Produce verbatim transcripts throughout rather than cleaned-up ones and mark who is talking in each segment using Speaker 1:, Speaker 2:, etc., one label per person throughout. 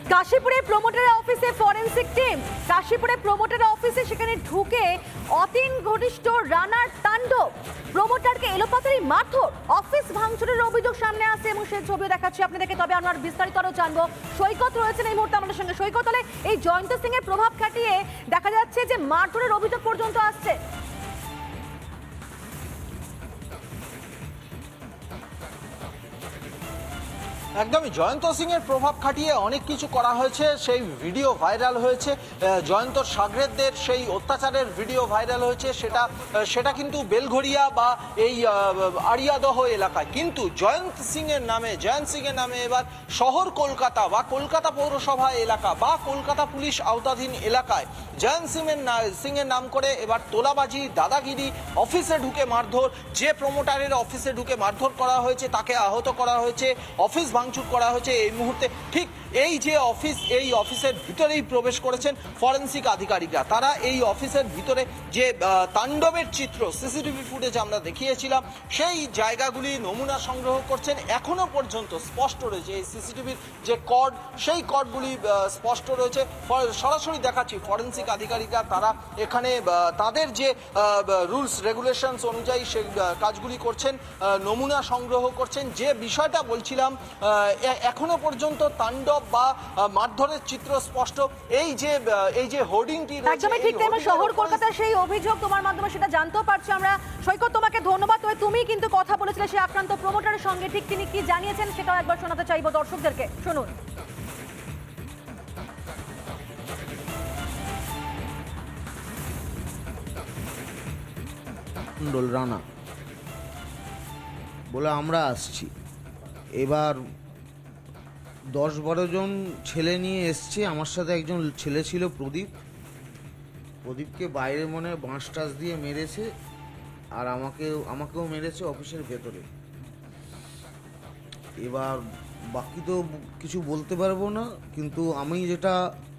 Speaker 1: কাশীপুরে প্রমোটারের অফিসে forensic team, কাশীপুরে প্রমোটারের অফিসে সেখানে ঢুকে অতীন ঘনিষ্ঠ রানার তাণ্ডব, প্রমোটারকে এলোপাতাড়ি মারধর, অফিস ভাঙচুরের অভিযোগ সামনে আসে এবং সেই ছবিও দেখাচ্ছি আপনাদেরকে। তবে আমরা বিস্তারিত আরো জানবো। সৈকত রয়েছেন এই মুহূর্তে আমাদের সঙ্গে। সৈকত, হলে এই জয়ন্ত সিং এর প্রভাব খাটিয়ে দেখা যাচ্ছে যে মারধরের অভিযোগ পর্যন্ত আসছে।
Speaker 2: একদমই জয়ন্ত সিং এর প্রভাব খাটিয়ে অনেক কিছু করা হয়েছে। সেই ভিডিও ভাইরাল হয়েছে, জয়ন্ত সাগরেদদের সেই অত্যাচারের ভিডিও ভাইরাল হয়েছে। সেটা সেটা কিন্তু বেলঘরিয়া বা এই আড়িয়াদহ এলাকায়। কিন্তু জয়ন্ত সিং এর নামে জয়ন্ত সিং এর নামে এবার শহর কলকাতা বা কলকাতা পৌরসভা এলাকা বা কলকাতা পুলিশ আওতাধীন এলাকায় জয়ন্ত সিং এর সিং এর নাম করে এবার তোলাবাজি, দাদাগিরি, অফিসে ঢুকে মারধর, যে প্রমোটারের অফিসে ঢুকে মারধর করা হয়েছে তাকে আহত করা হয়েছে, অফিস ভাঙচুর করা হয়েছে। এই মুহূর্তে ঠিক এই যে অফিস, এই অফিসের ভিতরেই প্রবেশ করেছেন ফরেনসিক আধিকারিকরা। তারা এই অফিসের ভিতরে যে তাণ্ডবের চিত্র সিসিটিভি ফুটেজ আমরা দেখিয়েছিলাম সেই জায়গাগুলি নমুনা সংগ্রহ করছেন। এখনো পর্যন্ত স্পষ্ট রয়েছে এই সিসিটিভির যে কর্ড, সেই কর্ডগুলি স্পষ্ট রয়েছে। সরাসরি দেখাচ্ছি ফরেনসিক আধিকারিকরা তারা এখানে তাদের যে রুলস রেগুলেশনস অনুযায়ী সেই কাজগুলি করছেন, নমুনা সংগ্রহ করছেন। যে বিষয়টা বলছিলাম, এখনো পর্যন্ত তাণ্ডব বা মারধরের চিত্র স্পষ্ট। এই যে এই যে হোর্ডিংটি
Speaker 1: একদমই ঠিক, তাই শহর কলকাতার সেই অভিযোগ তোমার মাধ্যমে সেটা জানতেও পারছি আমরা। সৈকত, তোমাকে ধন্যবাদ। তবে তুমি কিন্তু কথা বলেছিলে সেই আক্রান্ত প্রমোটারের সঙ্গে, ঠিক তিনি কি জানিয়েছেন সেটাও একবার শোনাতে চাইবো দর্শকদেরকে। শুনুন।
Speaker 3: মন্ডল রানা বলে আমরা আসছি। এবার দশ বারো জন ছেলে নিয়ে এসছে। আমার সাথে একজন ছেলে ছিল প্রদীপ। প্রদীপকে বাইরে মনে বাঁশ টাস দিয়ে মেরেছে, আর আমাকেও আমাকেও মেরেছে অফিসের ভেতরে। এবার বাকি তো কিছু বলতে পারবো না, কিন্তু আমি যেটা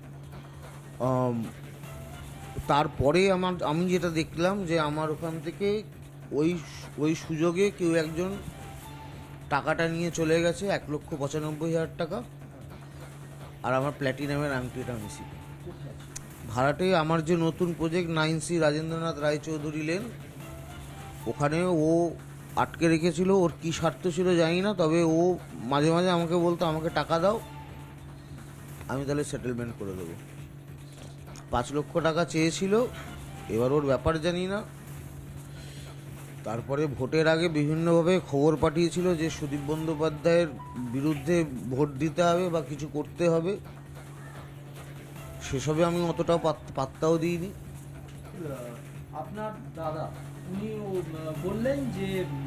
Speaker 3: তারপরে আমার আমি যেটা দেখলাম যে আমার ওখান থেকে ওই ওই সুযোগে কেউ একজন টাকাটা নিয়ে চলে গেছে, এক লক্ষ পঁচানব্বই হাজার টাকা, আর আমার প্ল্যাটিনামের আংটিটা মিশি। ভাড়াটে আমার যে নতুন project nine C Rajendranath Raychaudhuri lane, ওখানে ও আটকে রেখেছিল। ওর কী স্বার্থ ছিল জানি না, তবে ও মাঝে মাঝে আমাকে বলতো আমাকে টাকা দাও, আমি তাহলে সেটেলমেন্ট করে দেবো। পাঁচ লক্ষ টাকা চেয়েছিল। এবার ওর ব্যাপার জানি না। তারপরে ভোটের আগে বিভিন্নভাবে খবর পাঠিয়েছিল যে সুদীপ বন্দ্যোপাধ্যায়ের বিরুদ্ধে ভোট দিতে হবে বা কিছু করতে হবে। সেসবে আমি অতটাও পাত্তাও দিইনি।
Speaker 4: আপনার দাদা উনি বললেন যে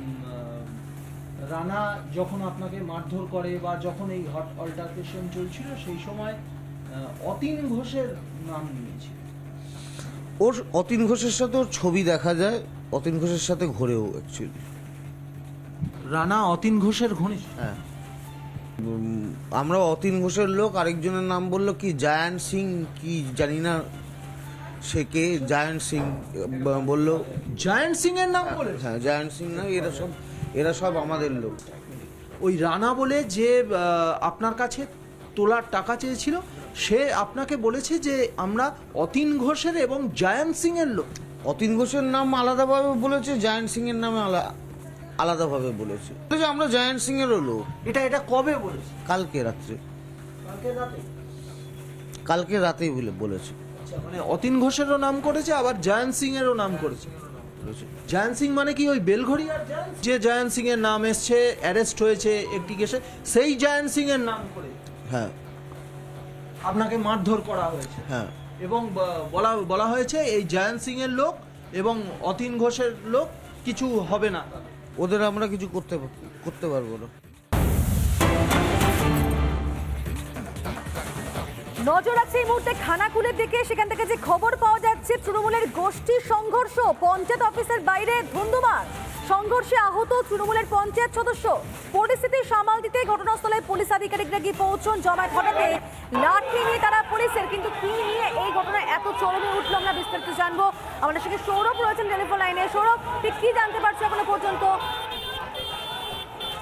Speaker 4: রানা যখন আপনাকে মারধর করে বা যখন এই হট অল্টারকেশন চলছিল সেই সময় অতীন ঘোষের নাম নিয়েছিল।
Speaker 3: ওর অতীন ঘোষের সাথে ওর ছবি দেখা যায়, অতীন ঘোষের সাথে ঘোরেও অ্যাকচুয়ালি।
Speaker 4: রানা অতীন ঘোষের ঘনিষ্ঠ?
Speaker 3: হ্যাঁ, আমরা অতীন ঘোষের লোক। আরেকজনের নাম বললো কি জায়ান্ট সিং, কি জানি না সে কে, জায়ান্ট সিং বললো।
Speaker 4: জায়ান্ট সিং এর নাম বলে?
Speaker 3: হ্যাঁ, জায়ান্ট সিং না, এরা সব এরা সব আমাদের লোক।
Speaker 4: ওই রানা বলে যে আপনার কাছে তোলার টাকা চেয়েছিল, সে আপনাকে বলেছে যে আমরা অতীন ঘোষের এবং জায়ান্ট সিং এর লোক।
Speaker 3: অতীন ঘোষের নাম আলাদাভাবে বলেছে, জায়ান্ট সিং এর নামে আলাদাভাবে বলেছে। আমরা জায়ান্ট সিং এরও লোক।
Speaker 4: এটা এটা কবে বলেছে?
Speaker 3: কালকে রাত্রে।
Speaker 4: কালকে রাতে?
Speaker 3: কালকে রাতেই বলেছে।
Speaker 4: আচ্ছা, মানে অতীন ঘোষেরও নাম করেছে, আবার জায়ান্ট সিং এরও নাম করেছে। জায়ান্ট সিং মানে কি ওই বেলঘরিয়ার যে জায়ান্ট সিং এর নাম এসছে, অ্যারেস্ট হয়েছে একটি কেসে, সেই জায়ান্ট সিং এর নাম করে?
Speaker 3: হ্যাঁ,
Speaker 4: আপনাকে মারধর করা হয়েছে।
Speaker 3: হ্যাঁ,
Speaker 4: এবং বলা বলা হয়েছে এই জায়ান্ট সিং এর লোক এবং অতীন ঘোষের লোক কিছু হবে না,
Speaker 3: ওদের আমরা কিছু করতে করতে পারবো না।
Speaker 1: নজর রাখছে এই মুহূর্তে খানাকুলের দিকে। সেখান থেকে যে খবর পাওয়া যাচ্ছে, তৃণমূলের গোষ্ঠী সংঘর্ষ, পঞ্চায়েত অফিসের বাইরে ধুন্ধুমার সংঘর্ষে আহত তৃণমূলের পঞ্চায়েত সদস্য। পরিস্থিতি সামাল দিতে ঘটনাস্থলে পুলিশ আধিকারিকরা গিয়ে পৌঁছন। জমায়েত ঘটাতে লাঠি নিয়ে তারা পুলিশের, কিন্তু কি নিয়ে এই ঘটনা এত চরমে উঠলো আমরা বিস্তারিত জানবো। আমাদের সঙ্গে সৌরভ রয়েছেন টেলিফোন লাইনে। সৌরভ, ঠিক কি জানতে পারছো এখনো পর্যন্ত?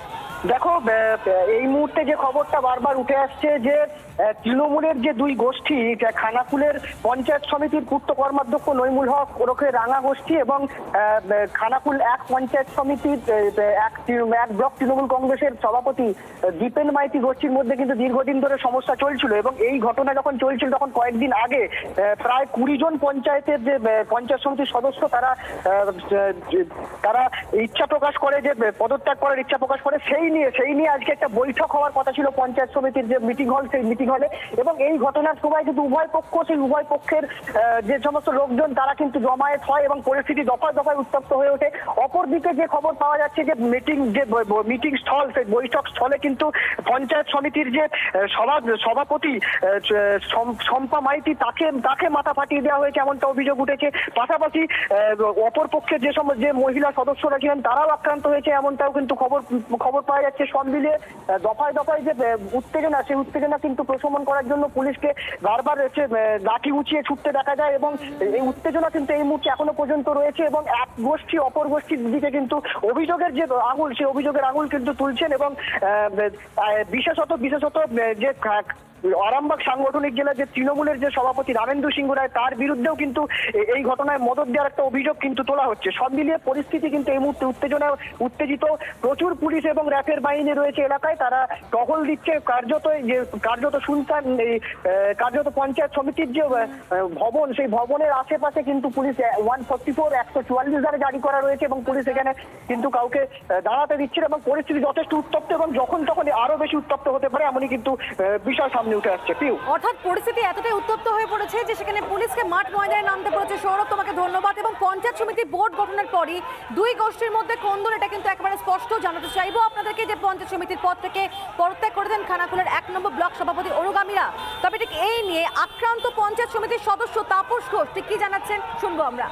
Speaker 5: দেখো বে- বে- এই মুহূর্তে যে খবরটা বারবার উঠে আসছে যে আহ, তৃণমূলের যে দুই গোষ্ঠী যা খানাকুলের পঞ্চায়েত সমিতির পূর্ত কর্মাধ্যক্ষ নইমুল হক ওরফে রাঙা গোষ্ঠী এবং আহ, বে- খানাকুল এক পঞ্চায়েত সমিতির আহ, বে- এক তৃণ- এক ব্লক তৃণমূল কংগ্রেসের সভাপতি আহ, দীপেন মাইতি গোষ্ঠীর মধ্যে কিন্তু দীর্ঘদিন ধরে সমস্যা চলছিল এবং এই ঘটনা যখন চলছিল তখন কয়েকদিন আগে আহ, প্রায় কুড়ি জন পঞ্চায়েতের যে আহ, পঞ্চায়েত সমিতির সদস্য তারা আহ, যে- তারা ইচ্ছা প্রকাশ করে যে পদত্যাগ করার ইচ্ছা প্রকাশ করে সেই নিয়ে সেই নিয়ে আজকে একটা বৈঠক হওয়ার কথা ছিল পঞ্চায়েত সমিতির যে মিটিং হল সেই মিটিং হলে এবং এই ঘটনার সময় কিন্তু উভয় পক্ষ সেই উভয় পক্ষের আহ, যে সমস্ত লোকজন তারা কিন্তু জমায়েত হয় এবং পরিস্থিতি দফায় দফায় উত্তপ্ত হয়ে ওঠে। অপরদিকে যে খবর পাওয়া যাচ্ছে যে মিটিং যে মিটিং স্থল সেই বৈঠক স্থলে কিন্তু পঞ্চায়েত সমিতির যে আহ, সভা সভাপতি আহ, শম- শম্পা মাইতি তাকে তাকে মাথা ফাটিয়ে দেওয়া হয়েছে এমনটা অভিযোগ উঠেছে। পাশাপাশি আহ, অপর পক্ষের যে সম- যে মহিলা সদস্যরা ছিলেন তারাও আক্রান্ত হয়েছে এমনটাও কিন্তু খবর খবর পাওয়া যাচ্ছে। সব মিলিয়ে আহ, দফায় দফায় যে আহ, উত্তেজনা সেই উত্তেজনা কিন্তু প্রশমন করার জন্য পুলিশকে বারবার হচ্ছে আহ, লাঠি উঁচিয়ে ছুটতে দেখা যায় এবং এই উত্তেজনা কিন্তু এই মুহূর্তে এখনো পর্যন্ত রয়েছে এবং এক গোষ্ঠী অপর গোষ্ঠীর দিকে কিন্তু অভিযোগের যে আঙুল সেই অভিযোগের আঙুল কিন্তু তুলছেন এবং আহ, আহ, বিশেষত বিশেষত আহ, যে খা- আরামবাগ সাংগঠনিক জেলার যে তৃণমূলের যে সভাপতি রামেন্দু সিংহ রায় তার বিরুদ্ধেও কিন্তু এ- এই ঘটনায় মদত দেওয়ার একটা অভিযোগ কিন্তু তোলা হচ্ছে। সব মিলিয়ে পরিস্থিতি কিন্তু এই মুহূর্তে উত্তেজনা উত্তেজিত। প্রচুর পুলিশ এবং র্যাফের বাহিনী রয়েছে এলাকায়, তারা টহল দিচ্ছে কার্যত যে কার্যত সুলতান এই, আহ, কার্যত পঞ্চায়েত সমিতির যে আহ, ভবন সেই ভবনের আশেপাশে কিন্তু পুলিশ ওয়ান ফোর্টি ফোর একশো চুয়াল্লিশ ধারে জারি করা রয়েছে এবং পুলিশ এখানে কিন্তু কাউকে আহ, দাঁড়াতে দিচ্ছে না এবং পরিস্থিতি যথেষ্ট উত্তপ্ত এবং যখন তখন আরো বেশি উত্তপ্ত হতে পারে এমনই কিন্তু আহ, বিষয় সামনে উঠে আসছে। পিউ
Speaker 1: অর্থাৎ পরিস্থিতি এতটাই উত্তপ্ত হয়ে পড়েছে যে সেখানে পুলিশকে মাঠ ময়দানে নামতে পড়েছে। সৌরভ, তোমাকে ধন্যবাদ। এবং পঞ্চায়েত সমিতির বোর্ড গঠনের পরই দুই গোষ্ঠীর মধ্যে কোন্দল, এটা কিন্তু একেবারে স্পষ্ট। জানাতে চাইবো আপনাদেরকে যে পঞ্চায়েত সমিতির পদ থেকে পদত্যাগ করেছেন খানাকুলের এক নম্বর ব্লক সভাপতি অনুগামীরা। তবে ঠিক এই নিয়ে আক্রান্ত পঞ্চায়েত সমিতির সদস্য তাপস ঘোষ ঠিক কি জানাচ্ছেন শুনবো আমরা।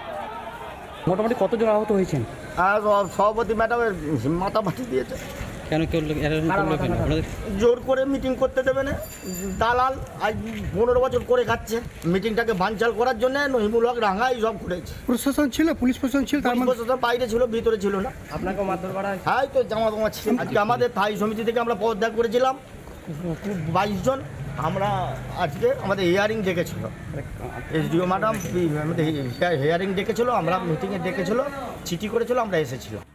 Speaker 6: মোটামুটি কতজন আহত হয়েছেন?
Speaker 7: আর সব- সভাপতি ম্যাডামের মাথা ফাটি দিয়েছে,
Speaker 6: কেন কেউ এরকম করলো কেন? আপনাদের
Speaker 7: জোর করে মিটিং করতে দেবে না। দালাল আজ পনেরো বছর করে খাচ্ছে মিটিংটাকে বানচাল করার জন্য। নহিমুল হক রাঙা এই সব করেছে।
Speaker 8: প্রশাসন ছিল, পুলিশ প্রশাসন ছিল, তার
Speaker 7: পুলিশ
Speaker 8: মধ্যে
Speaker 7: প্রশাসন বাইরে ছিল, ভিতরে ছিল না।
Speaker 6: আপনাকেও মারধর করা হয়?
Speaker 7: হ্যাঁ, তো জামা তোমা ছিল। আজকে আমাদের থাই সমিতি থেকে আমরা পদত্যাগ করেছিলাম বাইশ জন। আমরা আজকে আমাদের হিয়ারিং ডেকেছিল, এসডিও ম্যাডাম আমাদের হিয়ারিং ডেকেছিল, আমরা মিটিংয়ে ডেকেছিল, চিঠি করেছিল, আমরা এসেছিলাম।